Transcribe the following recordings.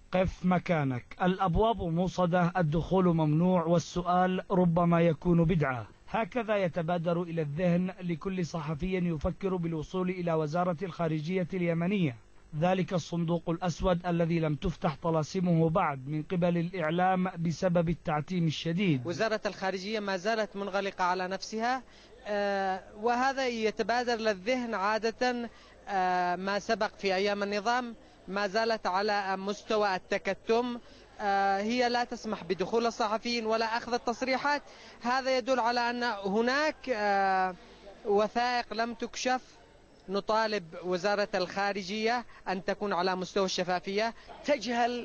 قف مكانك، الأبواب موصدة، الدخول ممنوع، والسؤال ربما يكون بدعة. هكذا يتبادر إلى الذهن لكل صحفي يفكر بالوصول إلى وزارة الخارجية اليمنية ذلك الصندوق الأسود الذي لم تفتح طلاسمه بعد من قبل الإعلام بسبب التعتيم الشديد. وزارة الخارجية ما زالت منغلقة على نفسها، وهذا يتبادر للذهن عادة ما سبق في أيام النظام، ما زالت على مستوى التكتم. هي لا تسمح بدخول الصحفيين ولا أخذ التصريحات. هذا يدل على أن هناك وثائق لم تكشف. نطالب وزارة الخارجية أن تكون على مستوى الشفافية. تجهل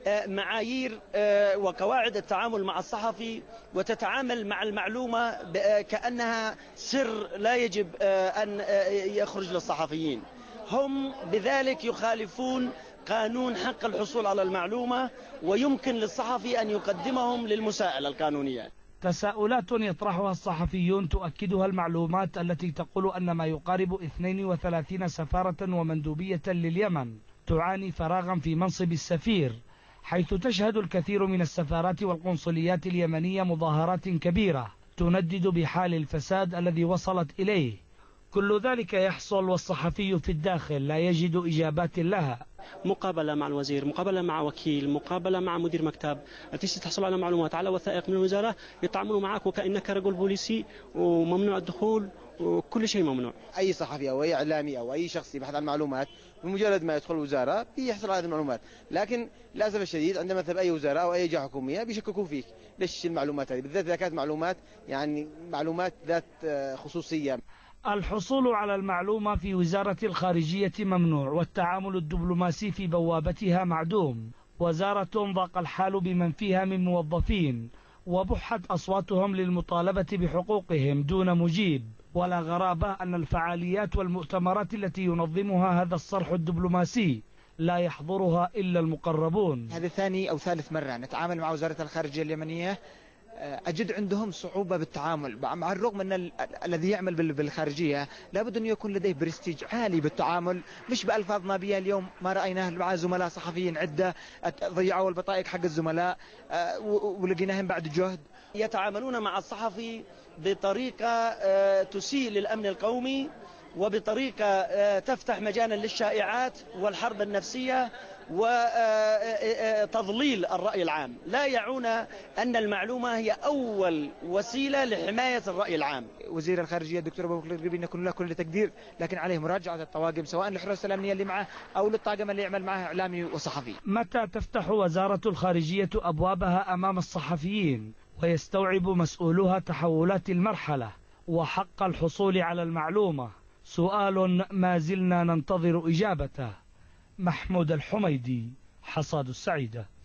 معايير وقواعد التعامل مع الصحفي، وتتعامل مع المعلومة كأنها سر لا يجب أن يخرج للصحفيين. هم بذلك يخالفون قانون حق الحصول على المعلومة، ويمكن للصحفي أن يقدمهم للمساءلة القانونية. تساؤلات يطرحها الصحفيون تؤكدها المعلومات التي تقول أن ما يقارب 32 سفارة ومندوبية لليمن تعاني فراغا في منصب السفير، حيث تشهد الكثير من السفارات والقنصليات اليمنية مظاهرات كبيرة تندد بحال الفساد الذي وصلت إليه. كل ذلك يحصل والصحفي في الداخل لا يجد إجابات لها. مقابلة مع الوزير، مقابلة مع وكيل، مقابلة مع مدير مكتب، تحصل على معلومات على وثائق من الوزارة، يتعاملوا معك وكأنك رجل بوليسي وممنوع الدخول وكل شيء ممنوع. أي صحفي أو أي إعلامي أو أي شخص يبحث عن معلومات بمجرد ما يدخل الوزارة بيحصل على هذه المعلومات، لكن للأسف الشديد عندما تذهب أي وزارة أو أي جهة حكومية بيشككوا فيك. ليش المعلومات هذه بالذات إذا كانت معلومات معلومات ذات خصوصية؟ الحصول على المعلومة في وزارة الخارجية ممنوع، والتعامل الدبلوماسي في بوابتها معدوم. وزارة ضاق الحال بمن فيها من موظفين، وبحت أصواتهم للمطالبة بحقوقهم دون مجيب. ولا غرابة أن الفعاليات والمؤتمرات التي ينظمها هذا الصرح الدبلوماسي لا يحضرها إلا المقربون. هذا ثاني أو ثالث مرة نتعامل مع وزارة الخارجية اليمنية، أجد عندهم صعوبة بالتعامل، مع الرغم أن الذي يعمل بالخارجية لابد أن يكون لديه برستيج عالي بالتعامل، مش بألفاظ نابية. اليوم ما رأيناه مع زملاء صحفيين عدة ضيعوا البطائق حق الزملاء ولقيناهم بعد جهد. يتعاملون مع الصحفي بطريقة تسيء للأمن القومي، وبطريقة تفتح مجالا للشائعات والحرب النفسية وتضليل الرأي العام. لا يعون أن المعلومة هي أول وسيلة لحماية الرأي العام. وزير الخارجية الدكتور أبو بكر القربي نكون له كل تقدير، لكن عليه مراجعة الطواقم سواء للحرس الأمنية اللي معه أو للطاقم اللي يعمل معه إعلامي وصحفي. متى تفتح وزارة الخارجية أبوابها أمام الصحفيين ويستوعب مسؤولوها تحولات المرحلة وحق الحصول على المعلومة؟ سؤال ما زلنا ننتظر إجابته. محمود الحميدي، حصاد السعيدة.